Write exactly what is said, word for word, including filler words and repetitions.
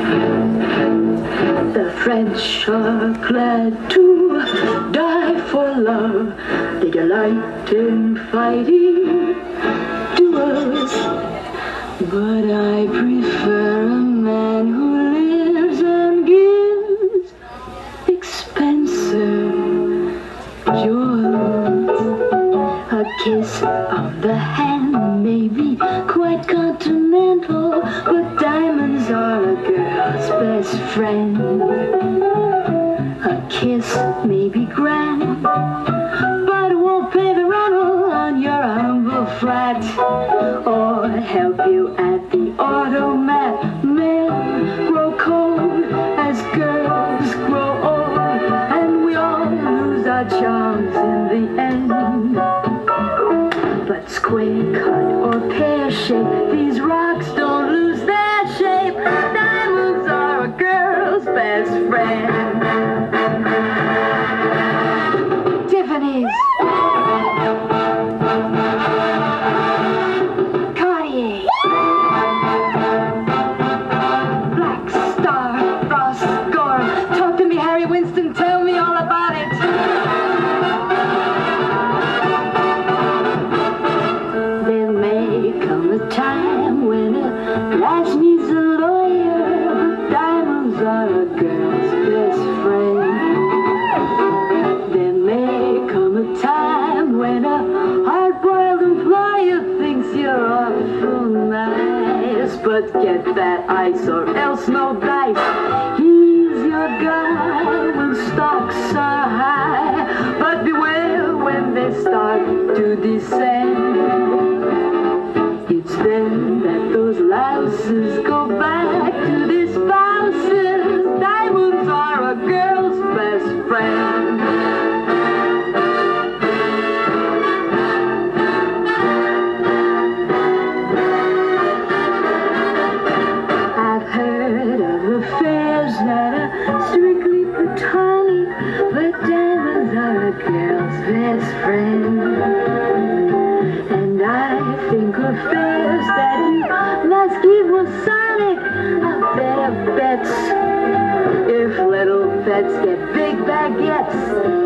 The French are glad to die for love. They delight in fighting duels. But I prefer a man who lives and gives expensive jewels. A kiss on the hand may be quite continental, but diamonds are a girl's best friend. A kiss may be grand, but it won't pay the rental on your humble flat, or help you at the automat. Men grow cold as girls grow old, and we all lose our charms in the end. But square cut or pear shape, these rocks don't lose their shape. Diamonds are a girl's best friend. Tiffany's, Cartier, Black Star, Frost, Gorham. Talk to me, Harry Winston, tell me all about it. There may come a time when a lass needs a lawyer, but diamonds are a girl's best friend. There may come a time when a hard-boiled employer thinks you're awful nice, but get that ice or else no dice. He's your guy when stocks are high, but beware when they start to descend. It's then that those louses go back to their spouses. Diamonds are a girl's best friend. I've heard of affairs that are strictly platonic, but diamonds are a girl's best friend. And I think affairs that you must keep Masonic are better bets. If little bets get big baguettes,